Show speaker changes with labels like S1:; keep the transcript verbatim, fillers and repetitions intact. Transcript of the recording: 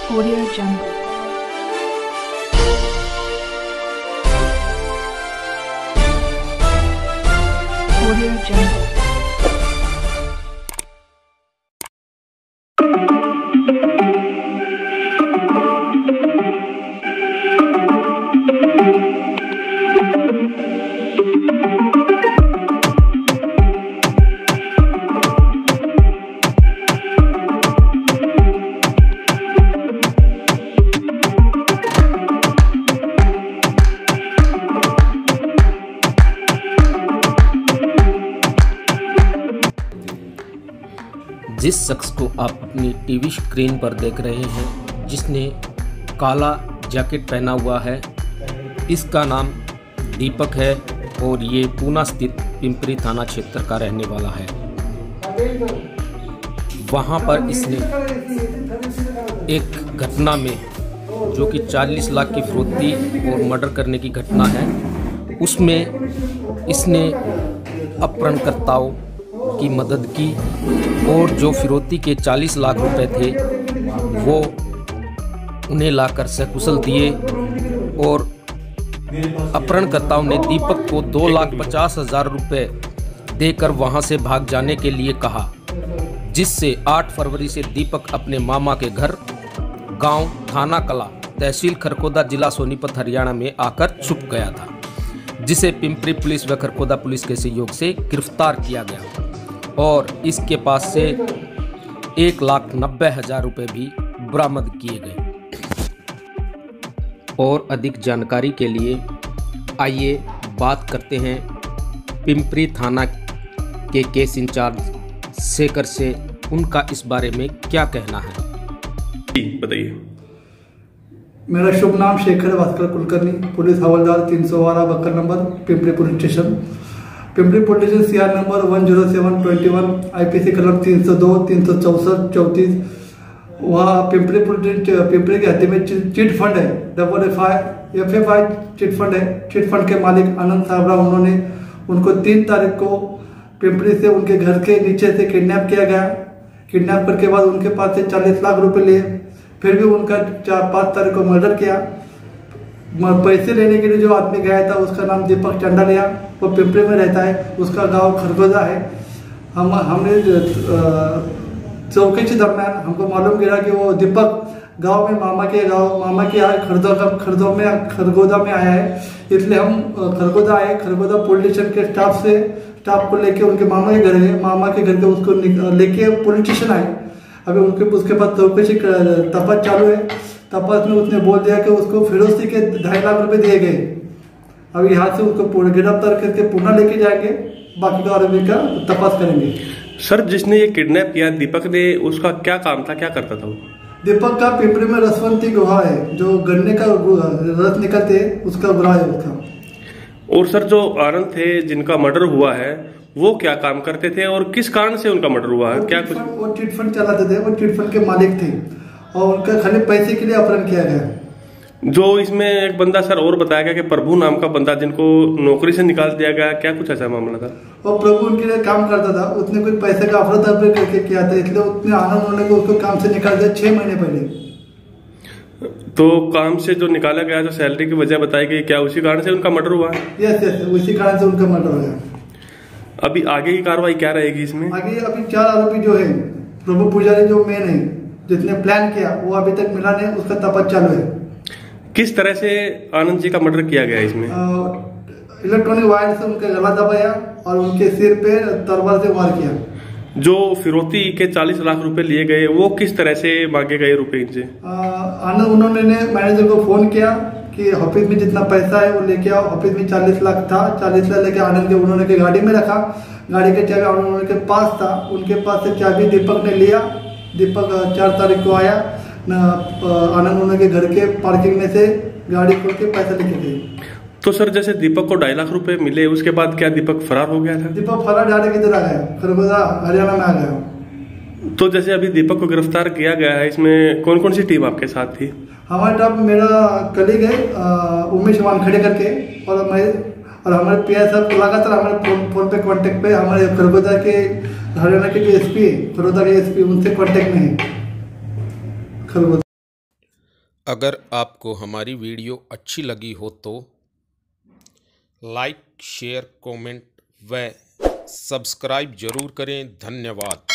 S1: Audio Jungle. Audio Jungle.
S2: जिस शख्स को आप अपनी टीवी स्क्रीन पर देख रहे हैं, जिसने काला जैकेट पहना हुआ है, इसका नाम दीपक है और ये पूना स्थित पिंपरी थाना क्षेत्र का रहने वाला है। वहाँ पर इसने एक घटना में, जो कि चालीस लाख की फिरौती और मर्डर करने की घटना है, उसमें इसने अपहरणकर्ताओं की मदद की और जो फिरौती के चालीस लाख रुपए थे वो उन्हें लाकर सकुशल दिए और अपहरणकर्ताओं ने दीपक को दो लाख पचास हजार रुपये देकर वहां से भाग जाने के लिए कहा, जिससे आठ फरवरी से दीपक अपने मामा के घर गांव थाना कला तहसील खरगोदा जिला सोनीपत हरियाणा में आकर छुप गया था, जिसे पिंपरी पुलिस व खरगोदा पुलिस के सहयोग से गिरफ्तार किया गया और इसके पास से एक लाख नब्बे हजार रुपये भी बरामद किए गए। और अधिक जानकारी के लिए आइए बात करते हैं पिंपरी थाना के केस इंचार्ज शेखर से, उनका इस बारे में क्या कहना है।
S3: बताइए।
S4: मेरा शुभ नाम शेखर भास्कर कुलकर्णी, पुलिस हवलदार तीन सौ बारह बक्कर number, Pimpri police station. Pimpri police station CR number one zero seven twenty one, IPC कलम तीन सौ दो, तीन सौ चौसठ, चौंतीस। वहाँ पिंपरी पुलिस पिंपरी के हद्दी में चिट फंड है, double F I F F I chit fund है। चिट फंड के मालिक आनंद साहबराव, उन्होंने उनको तीन तारीख को पिंपरी से उनके घर के नीचे से किडनैप किया गया। किडनैप करके बाद उनके पास से चालीस लाख रुपए लिए, फिर भी उनका चार पाँच तारीख को मर्डर किया। पैसे लेने के लिए जो आदमी गया था उसका नाम दीपक चंडालिया, वो पिंपरी में रहता है, उसका गांव खरगोदा है। हम हमने चौकी के दरम्यान हमको मालूम गिरा कि वो दीपक गांव में मामा के गांव मामा के यहाँ खरगोदा खरगोदा में खरगोदा में आया है, इसलिए हम खरगोदा आए। खरगोदा पुलिस स्टेशन के स्टाफ से स्टाफ को लेके उनके मामा के घर है, मामा के घर के उसको लेके पुलिस स्टेशन आए। अभी उनके उसके बाद चौकसी तपास चालू है। तपास में उसने बोल दिया कि उसको फिरौती के ढाई लाख रुपए दिए गए। अभी यहाँ से उसको गिरफ्तार करके पुणे लेके जाएंगे, बाकी का आरोपी का तपास करेंगे।
S3: सर, जिसने ये किडनैप किया दीपक ने, उसका क्या काम था, क्या करता था वो?
S4: दीपक का पिंपरी में रसवंती गुहा है, जो गन्ने का रस निकलते है, उसका गुहा है उसका।
S3: और सर, जो आनंद थे जिनका मर्डर हुआ है, वो क्या काम करते थे और किस कारण से उनका मर्डर हुआ है? क्या कुछ
S4: वो चिट फंड चलाते थे, वो चिट फंड के मालिक थे और उनका खाली पैसे के लिए अपहरण किया गया।
S3: जो इसमें एक बंदा सर और बताया गया कि प्रभु नाम का बंदा, जिनको नौकरी से निकाल दिया गया, क्या कुछ ऐसा मामला था?
S4: और प्रभु उनके लिए काम करता था, उसने कोई पैसे का अफरा तफरी करके किया था, इसलिए उसने आनंद होने को उसको काम से निकाल दिया छह महीने पहले।
S3: तो काम से जो निकाला गया, जो सैलरी की वजह बताई गई, क्या उसी कारण से उनका मर्डर हुआ है?
S4: यस यस, उसी कारण से उनका मर्डर हुआ।
S3: अभी आगे की कार्रवाई क्या रहेगी इसमें?
S4: आगे अभी चार आरोपी जो है, प्रभु पुजारी जो मेन है, जिसने प्लान किया, वो अभी तक मिला नहीं, उसका तपास चालू है।
S3: किस तरह से आनंद जी का मर्डर किया गया इसमें?
S4: इलेक्ट्रॉनिक वायर से उनका गला दबाया और उनके सिर पे तलवार से वार किया।
S3: जो फिरौती के चालीस लाख रुपए लिए गए, वो किस तरह से मांगे गए रुपए इनसे?
S4: आनंद उन्होंने मैनेजर को फोन किया कि ऑफिस में जितना पैसा है वो लेके आओ। ऑफिस में चालीस लाख था, चालीस लाख लेके आनंद के उन्होंने के गाड़ी में रखा। गाड़ी के चाबी उन्होंने के पास था, उनके पास से चाबी दीपक ने लिया। दीपक चार तारीख को आया, आनंद उन्होंने के घर के पार्किंग में से गाड़ी खोल के पैसा लेके गए।
S3: तो सर, जैसे दीपक को ढाई लाख रुपए मिले, उसके बाद क्या दीपक फरार हो गया था?
S4: दीपक फरार डाले किधर आ गया, खरगोदा हरियाणा में आ गया।
S3: तो जैसे अभी दीपक को गिरफ्तार किया गया है, इसमें कौन कौन सी टीम आपके साथ थी?
S4: हमारे टॉप मेरा कलीग है उमेश वानखेड़े करके, और मैं और हमारे पी आई साहब लगातार हमारे फोन फोन पे कांटेक्ट पे, हमारे खरगोदा के हरियाणा के जो एसपी है, खरगोदा के एसपी, उनसे कांटेक्ट में है खरगोदा।
S5: अगर आपको हमारी वीडियो अच्छी लगी हो तो लाइक, शेयर, कमेंट व सब्सक्राइब जरूर करें। धन्यवाद।